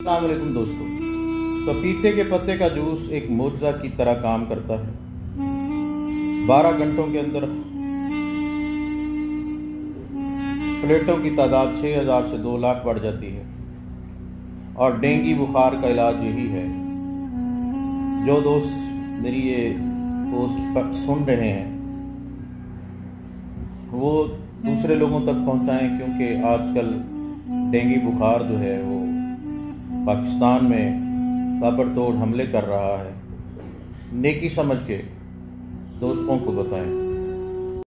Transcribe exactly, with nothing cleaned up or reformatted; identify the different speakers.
Speaker 1: अस्सलाम वालेकुम दोस्तों। पपीते के पत्ते का जूस एक मुआवजा की तरह काम करता है। बारह घंटों के अंदर प्लेटों की तादाद छः हज़ार से दो लाख बढ़ जाती है और डेंगू बुखार का इलाज यही है। जो दोस्त मेरी ये पोस्ट सुन रहे हैं वो दूसरे लोगों तक पहुंचाएं, क्योंकि आजकल डेंगू बुखार जो है वो पाकिस्तान में ताबड़तोड़ हमले कर रहा है। नेकी समझ के दोस्तों को बताएं।